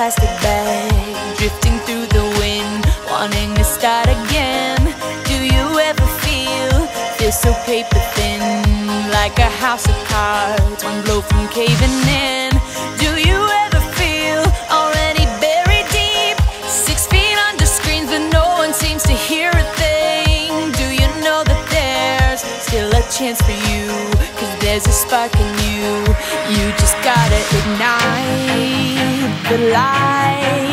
plastic bag, drifting through the wind, wanting to start again. Do you ever feel so paper thin, like a house of cards, one blow from caving in? Do you ever feel already buried deep, 6 feet under screens, but no one seems to hear a thing? Do you know that there's still a chance for you, 'cause there's a spark in you. You just gotta ignite the light.